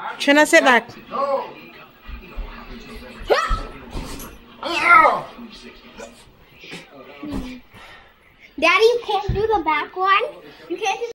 Trina, sit back. Daddy, you can't do the back one. You can't do